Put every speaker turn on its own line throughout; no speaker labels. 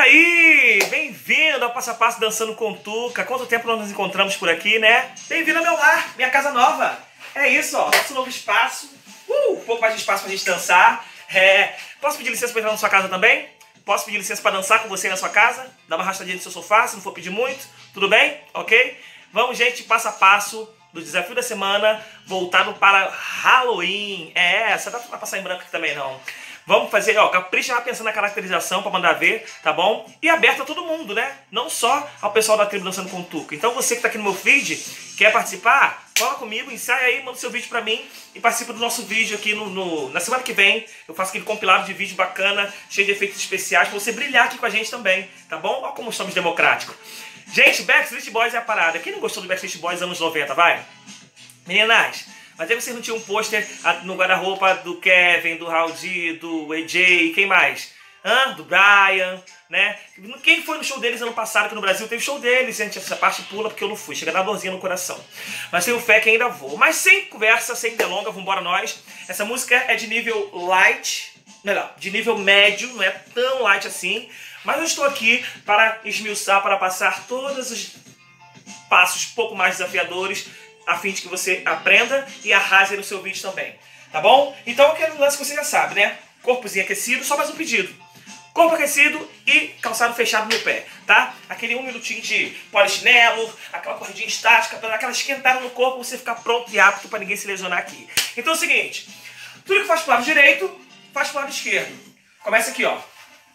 aí? Bem-vindo ao Passo a Passo Dançando com Tuca. Quanto tempo nós nos encontramos por aqui, né? Bem-vindo ao meu lar, minha casa nova. É isso, ó, nosso novo espaço. Um pouco mais de espaço pra gente dançar. Posso pedir licença pra entrar na sua casa também? Posso pedir licença pra dançar com você na sua casa? Dar uma arrastadinha no seu sofá, se não for pedir muito. Tudo bem? Ok? Vamos, gente, passo a passo do desafio da semana, voltado para Halloween. Essa data não vai passar em branco aqui também, não. Vamos fazer, ó, capricha lá pensando na caracterização pra mandar ver, tá bom? E aberto a todo mundo, né? Não só ao pessoal da tribo Dançando com Tuca. Então você que tá aqui no meu feed, quer participar? Cola comigo, ensaia aí, manda seu vídeo pra mim e participa do nosso vídeo aqui na semana que vem. Eu faço aquele compilado de vídeo bacana, cheio de efeitos especiais, pra você brilhar aqui com a gente também, tá bom? Olha como estamos democráticos. Gente, Backstreet Boys é a parada. Quem não gostou do Backstreet Boys anos 90, vai? Meninas, mas aí vocês não tinham um pôster no guarda-roupa do Kevin, do Raul D, do AJ, quem mais? Do Brian, né? Quem foi no show deles ano passado aqui no Brasil? Teve show deles, gente. Essa parte pula porque eu não fui. Chega a dar dorzinha no coração. Mas tenho fé que ainda vou. Mas sem conversa, sem delonga, vambora nós. Essa música é de nível light, melhor, de nível médio, não é tão light assim. Mas eu estou aqui para esmiuçar, para passar todos os passos um pouco mais desafiadores, a fim de que você aprenda e arrase no seu vídeo também, tá bom? Então aquele lance que você já sabe, né? Corpozinho aquecido, só mais um pedido. Corpo aquecido e calçado fechado no pé, tá? Aquele 1 minutinho de polichinelo, aquela corridinha estática, para dar aquela esquentada no corpo, você ficar pronto e apto para ninguém se lesionar aqui. Então é o seguinte, tudo que faz pro lado direito, faz pro lado esquerdo. Começa aqui, ó.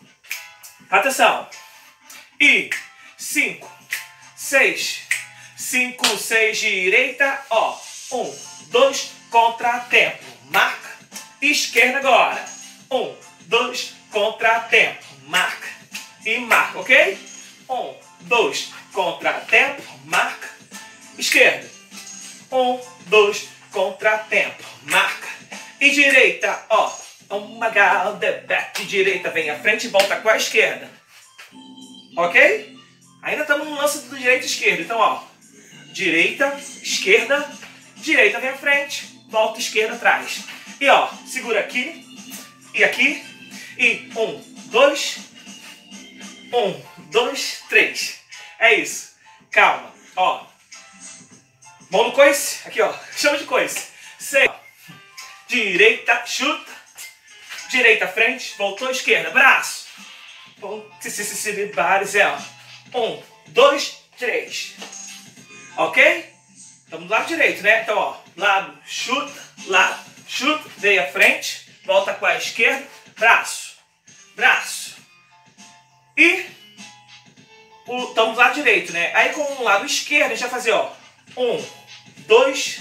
Atenção. E 5, 6... 5, 6, direita, ó. 1, 2, contratempo. Marca. Esquerda agora. 1, 2, contratempo. Marca. E marca, ok? 1, 2, contratempo. Marca. Esquerda. 1, 2, contratempo. Marca. E direita, ó. Uma galda back. Direita, vem à frente e volta com a esquerda. Ok? Ainda estamos no lance do direito e esquerdo. Então, ó. Direita, esquerda, direita vem à frente, volta, esquerda atrás. E ó, segura aqui, e aqui, e 1, 2, 1, 2, 3. É isso. Calma, ó. Mão no coice, aqui ó, chama de coice. 6, direita, chuta, direita frente, voltou, esquerda, braço. 1, 2, 3. Ok? Estamos do lado direito, né? Então, ó, lado, chuta, veio à frente, volta com a esquerda, braço, braço. E estamos do lado direito, né? Aí com o lado esquerdo, a gente vai fazer, ó, 1, 2,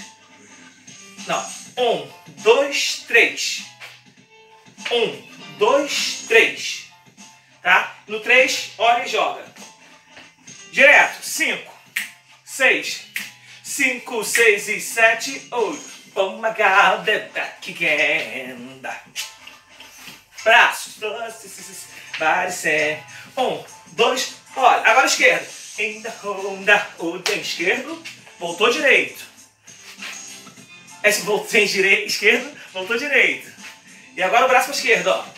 3. 1, 2, 3. Tá? No 3, olha e joga. Direto, 5. 6, 5, 6 e 7, 8. Oh my God, back again. Braços, body set. 1, 2, olha. Agora esquerda. Ainda, o tem esquerdo, voltou direito. Esse voltou esquerdo, voltou direito. E agora o braço para esquerda, ó.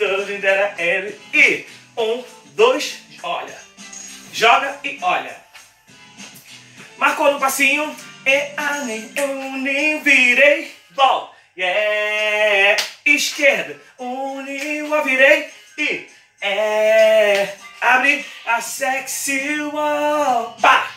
E 1, 2, olha. Joga e olha. Marcou no passinho, virei, volta, esquerda, virei, e, abre a sexy wall, pá,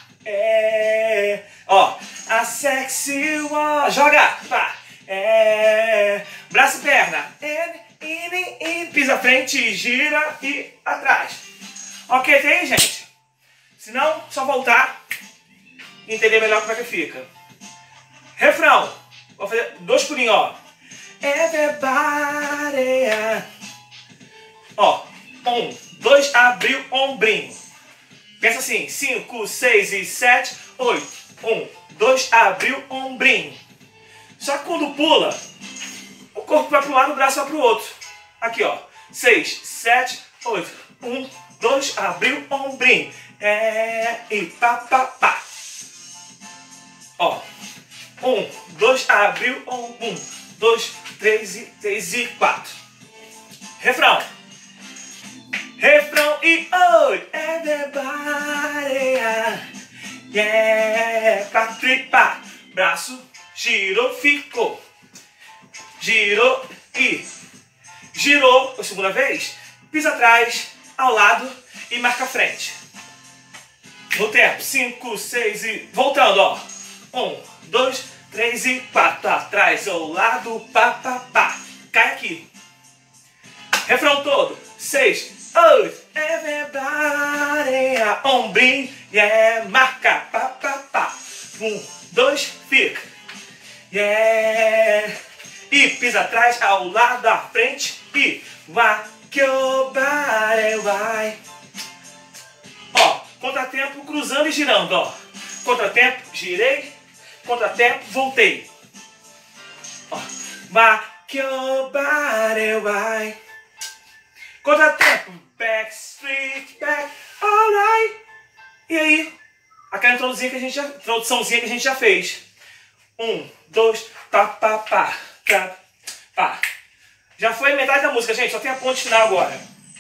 ó, a sexy wall, joga, pá, braço e perna, pisa à frente, gira e atrás. Ok, tem gente? Se não, só voltar. Entender melhor como é que fica. Refrão. Vou fazer 2 pulinhos, ó. Everybody. Ó. 1, 2, abriu, ombrinho. Pensa assim. 5, 6 e 7, 8. 1, 2, abriu, ombrinho. Só que quando pula, o corpo vai para um lado, o braço vai para o outro. Aqui, ó. 6, 7, 8. 1, 2, abriu, ombrinho. E pá, pá, pá. Ó, 1, 2, abriu, 1, 2, 3 e 4. Refrão. refrão e oi, everybody, yeah, pra tripar, braço, girou, ficou, girou e girou, a segunda vez, pisa atrás, ao lado e marca a frente. No tempo, 5, 6 e voltando, ó, 1, 2, 3 e 4, atrás, ao lado, pá, pá, pá, cai aqui. Refrão todo, 6, 8, everybody, ombrinho, yeah, marca, pá, pá, pá, 1, 2, fica, yeah, e pisa atrás, ao lado, à frente, e rock your body, vai. Ó, contratempo, cruzando e girando, ó, contratempo, girei, contratempo, voltei, ó, rock your body, vai. Contratempo, backstreet, back, alright. E aí, aquela introduçãozinha que a gente já fez. 1, 2, pá, pá, pá, pá, pá. Já foi metade da música, gente, só tem a ponte final agora.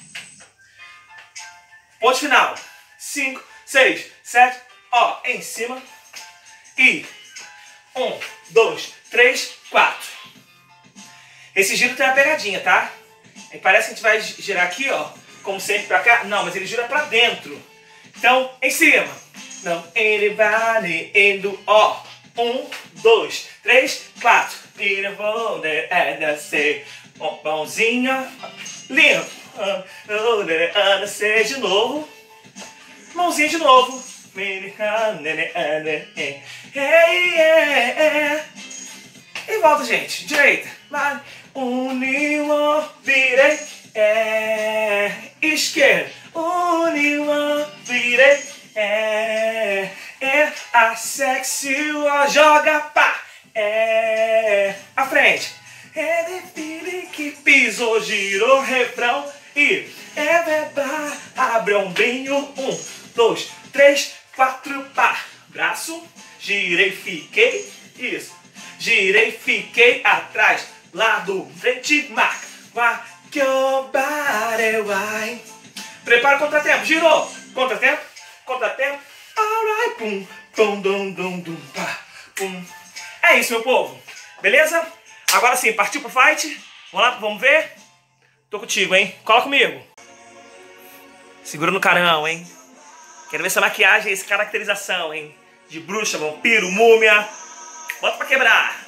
Ponte final. 5, 6, 7, ó, em cima. E 1, 2, 3, 4. Esse giro tem uma pegadinha, tá? Parece que a gente vai girar aqui, ó, como sempre pra cá. Não, mas ele gira pra dentro. Então, em cima. Não, ele vai indo, ó. 1, 2, 3, 4. Vira, vou, descer. Mãozinha, limpo. Descer de novo. Mãozinha de novo. E volta, gente. Direita. União, virei, esquerda, união, virei, a sexy, joga, pá, a frente, ele que pisou, girou, refrão, e bebá, abre ombrinho, 1, 2, 3, 4, pá, braço, girei, fiquei, isso, girei, fiquei, atrás, lado, frente, marca, rock your body, vai. Prepara o contratempo, girou, contratempo, alright, pum, pum, dum, dum, dum, pá, pum. É isso, meu povo, beleza? Agora sim, partiu pro fight, vamos lá, vamos ver? Tô contigo, hein, cola comigo. Segura no carão, hein. Quero ver essa maquiagem, essa caracterização, hein, de bruxa, vampiro, múmia, bota pra quebrar.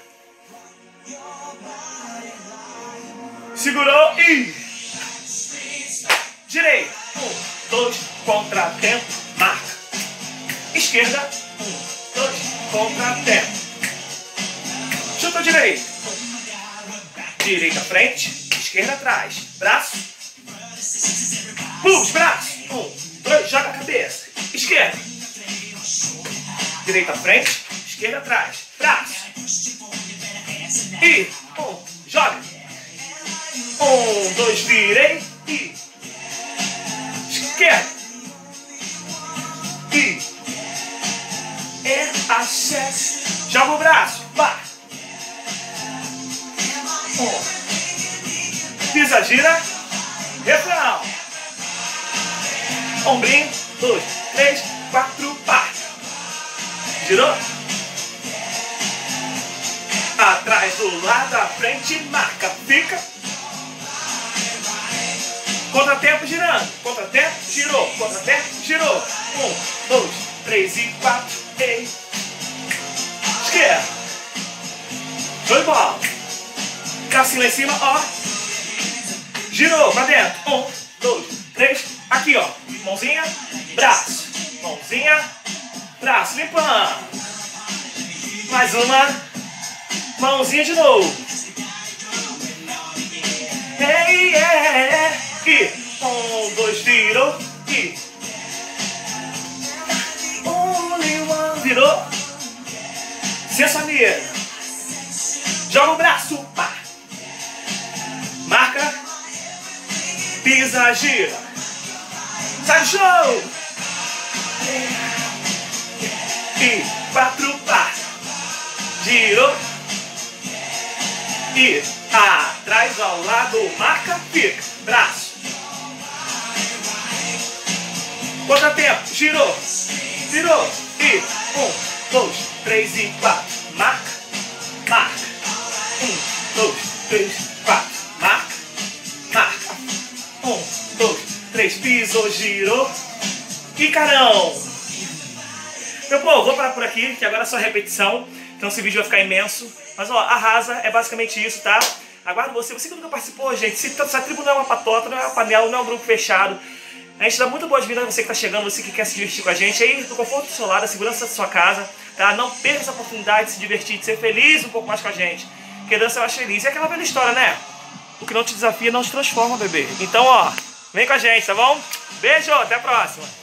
Segurou e direita, 1, 2, contratempo, marca, esquerda, 1, 2, contratempo, chuta direita, direita frente, esquerda atrás, braço, puxa, braço, 1, 2, joga a cabeça, esquerda, direita frente, esquerda atrás, braço, e 1, joga. 1, 2, virei e esquerda e a sexy, joga o braço, vai, 1, pisa, gira, refrão, ombrinho, 2, 3, 4, pá, girou, atrás, do lado, à frente, marca, fica. Contratempo girando, contratempo, girou, contratempo, girou. 1, 2, 3 e 4, ei. Esquerda. Show de bola. Bracinho lá em cima, ó. Girou pra dentro. 1, 2, 3. Aqui, ó. Mãozinha, braço. Mãozinha, braço. Limpando. Mais uma. Mãozinha de novo. Ei, e 1, 2, virou. E 1, virou. Sensameira. Joga o braço, pá. Marca. Pisa, gira. Sai do show. E 4, pá. Girou. E atrás, ao lado, marca, fica. Braço. Contratempo. Girou. Virou. E 1, 2, 3 e 4. Marca. Marca. 1, 2, 3, 4. Marca. Marca. 1, 2, 3. Pisou, girou. E carão. Meu povo, vou parar por aqui, que agora é só repetição. Então esse vídeo vai ficar imenso. Mas ó, arrasa, é basicamente isso, tá? Aguardo você. Você que nunca participou, gente. Se a tribo não é uma patota, não é uma panela, não é um grupo fechado. A gente dá muito boas-vindas a você que está chegando, você que quer se divertir com a gente. Aí, no conforto do seu lado, a segurança da sua casa, tá? Não perca essa oportunidade de se divertir, de ser feliz um pouco mais com a gente. Porque dança é mais feliz. E aquela velha história, né? O que não te desafia não te transforma, bebê. Então, ó, vem com a gente, tá bom? Beijo, até a próxima.